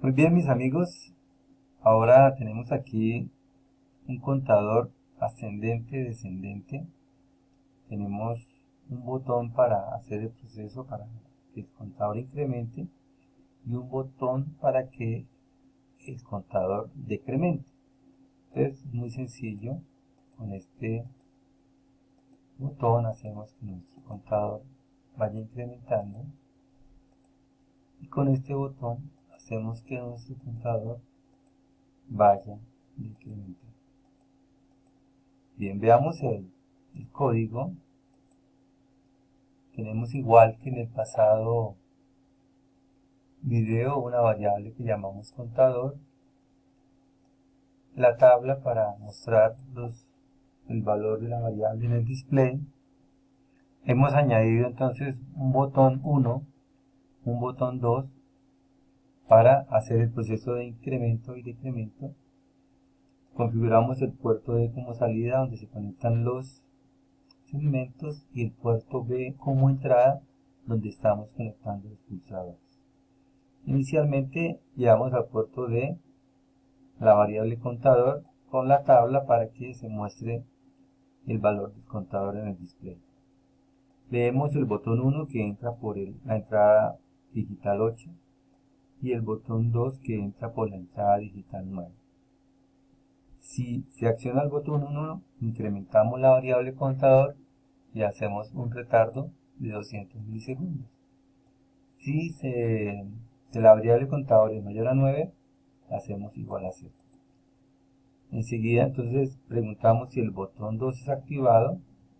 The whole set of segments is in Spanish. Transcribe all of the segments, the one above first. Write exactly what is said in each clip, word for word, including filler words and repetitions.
Muy bien, mis amigos, ahora tenemos aquí un contador ascendente, descendente. Tenemos un botón para hacer el proceso para que el contador incremente y un botón para que el contador decremente. Entonces, muy sencillo, con este botón hacemos que nuestro contador vaya incrementando y con este botón hacemos que nuestro contador vaya decrementando. Bien, veamos el, el código. Tenemos igual que en el pasado video una variable que llamamos contador, la tabla para mostrar los, el valor de la variable en el display. Hemos añadido entonces un botón uno, un botón dos para hacer el proceso de incremento y decremento. Configuramos el puerto D como salida donde se conectan los segmentos y el puerto B como entrada donde estamos conectando los pulsadores. Inicialmente llevamos al puerto D la variable contador con la tabla para que se muestre el valor del contador en el display. Leemos el botón uno que entra por el, la entrada digital ocho y el botón dos que entra por la entrada digital nueve. Si se acciona el botón uno, incrementamos la variable contador y hacemos un retardo de doscientos milisegundos. Si se, si la variable contador es mayor a nueve, hacemos igual a cero. Enseguida entonces preguntamos si el botón dos es activado,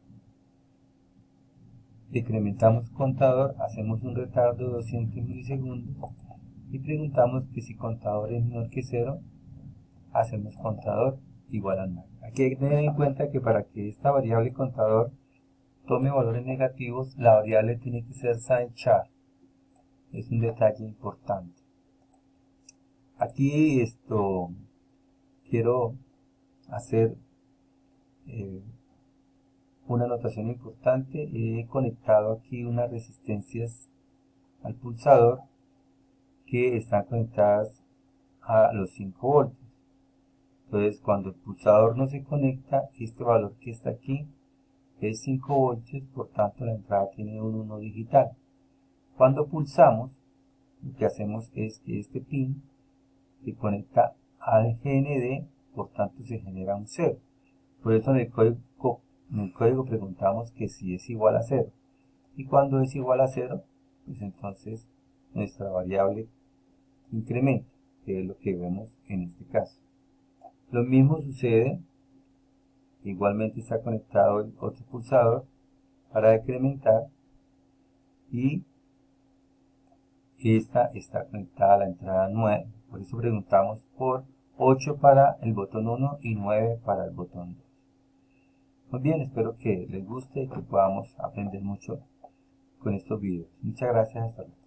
decrementamos contador, hacemos un retardo de doscientos milisegundos y preguntamos que si contador es menor que cero, hacemos contador igual a nueve. Aquí hay que tener en cuenta que para que esta variable contador tome valores negativos, la variable tiene que ser signchar. Es un detalle importante. Aquí esto quiero hacer eh, una anotación importante. He conectado aquí unas resistencias al pulsador que están conectadas a los cinco voltios. Entonces, cuando el pulsador no se conecta, este valor que está aquí es cinco voltios, por tanto la entrada tiene un uno digital. Cuando pulsamos, lo que hacemos es que este pin se conecta al G N D, por tanto se genera un cero. Por eso en el código, en el código preguntamos que si es igual a cero. Y cuando es igual a cero, pues entonces nuestra variable incrementa, que es lo que vemos en este caso. Lo mismo sucede, igualmente está conectado el otro pulsador para decrementar y esta está conectada a la entrada nueve. Por eso preguntamos por ocho para el botón uno y nueve para el botón dos. Muy bien, espero que les guste y que podamos aprender mucho con estos videos. Muchas gracias, hasta luego.